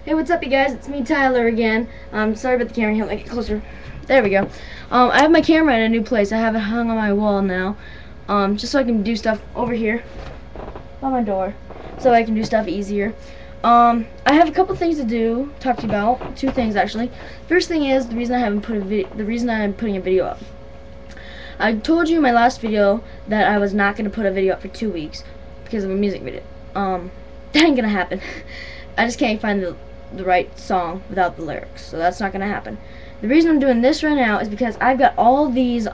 Hey, what's up, you guys? It's me, Tyler, again. Sorry about the camera. Here, let me get closer. There we go. I have my camera in a new place. I have it hung on my wall now, just so I can do stuff over here by my door, so I can do stuff easier. I have a couple things to talk to you about. Two things, actually. First thing is the reason I'm putting a video up. I told you in my last video that I was not going to put a video up for 2 weeks because of a music video. That ain't gonna happen. I just can't find the right song without the lyrics, so that's not gonna happen. The reason I'm doing this right now is because I've got all these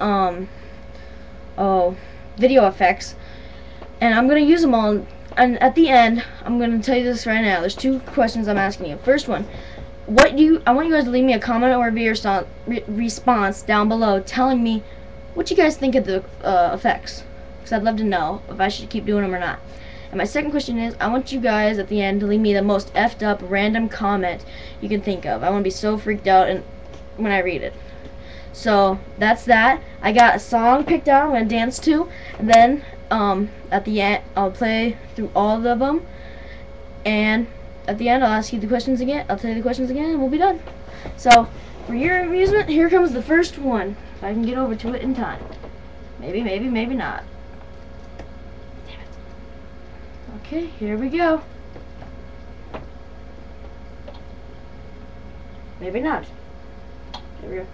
video effects, and I'm gonna use them all. And at the end, I'm gonna tell you this right now. There's two questions I'm asking you. First one, I want you guys to leave me a comment or a response down below telling me what you guys think of the effects, because I'd love to know if I should keep doing them or not. And my second question is, I want you guys at the end to leave me the most effed up random comment you can think of. I want to be so freaked out when I read it. So that's that. I got a song picked out I'm going to dance to, and then at the end I'll play through all of them, and at the end I'll ask you the questions again. I'll tell you the questions again, and we'll be done. So for your amusement, here comes the first one. If I can get over to it in time. Maybe, maybe not. Okay, here we go. Maybe not. Here we go.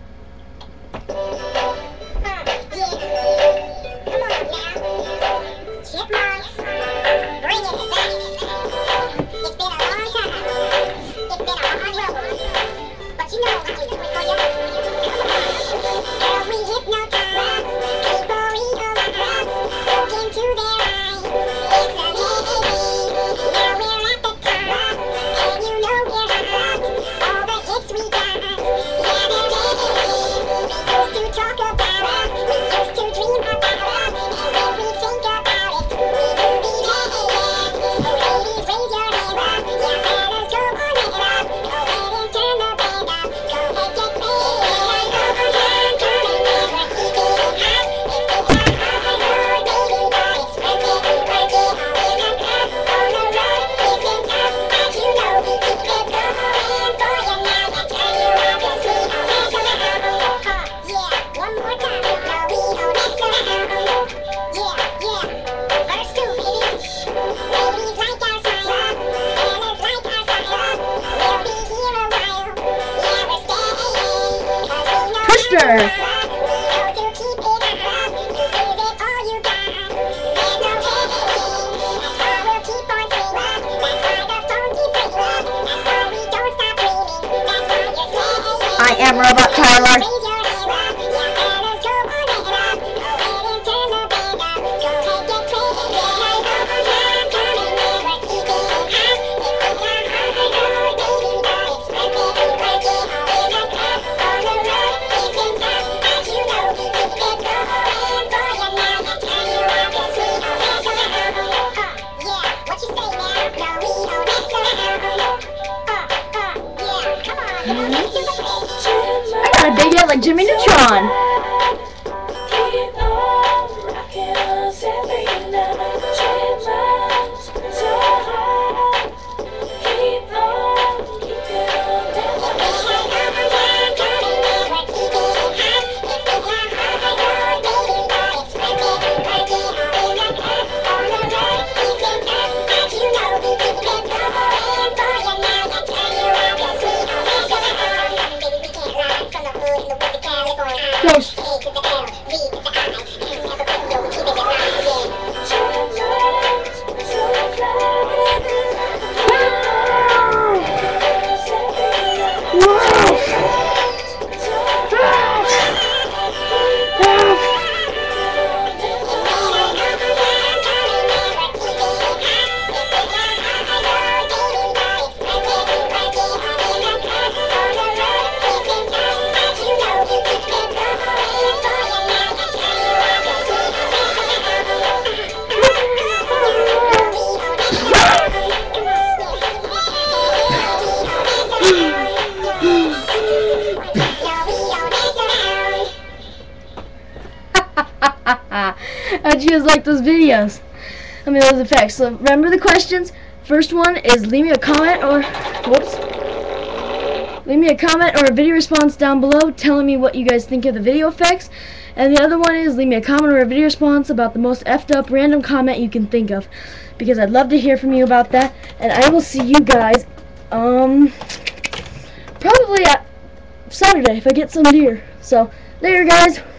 Chipmunks, bring it back. It's been a long time. It's been a hard road. But you know I can do it for you. Girl, we hypnotize. People eagle us. Look into their eyes. It's amazing. Now we're at the top. And you know we're hot. All the hits we got. Yeah, they're amazing. We used to talk about us. We used to dream about us. And when we think about it, we do believe it. Oh, ladies, raise your hands up. Yeah, fellas, go on it up. Go ahead and turn the band up. Go ahead, get paid. I know the time coming. Never keep it hot. It's the time of the road, baby, but it's worth it. Worth it. Always on top. On the road, it's in top. As you know, we keep it going for you now. I tell you, obviously, I'll mess around. Yeah, one more time. No, we don't mess around. Yeah. Verse 2, baby. Ladies like our style. Fellas like our style. We'll be here a while. Yeah, we're staying. 'Cause we know Twister. we know to keep it up. You give it all you got. There's no hesitating. That's why we'll keep on dreaming. That's why the phone keeps ringing. That's why we don't stop dreaming. That's why you're staying. I am Robot Tyler. Raise your hands up. Yeah, fellas, go on it up. Go ahead and turn the band up. Go ahead, get crazy. Yeah, I know the time coming. Never keep it hot. It's the time of the road, baby, but it's worth it. Worth it. Always on top. On the road, it's in top. As you know, we keep it going for you now. I tell you, obviously, I'll mess around. Yeah, what you say now? No, we don't mess around. Yeah, come on. Come on, let's do the thing. I got a big head like Jimmy Neutron. Keep on rocking us every night. Chipmunks, so high. Keep on keeping on dancing. Yes. Chipmunks, so How'd you guys like those videos? I mean, those effects. So remember the questions? First one is leave me a comment or, whoops, leave me a comment or a video response down below telling me what you guys think of the video effects. And the other one is leave me a comment or a video response about the most effed up random comment you can think of, because I'd love to hear from you about that. And I will see you guys probably at Saturday if I get some deer. So later, guys.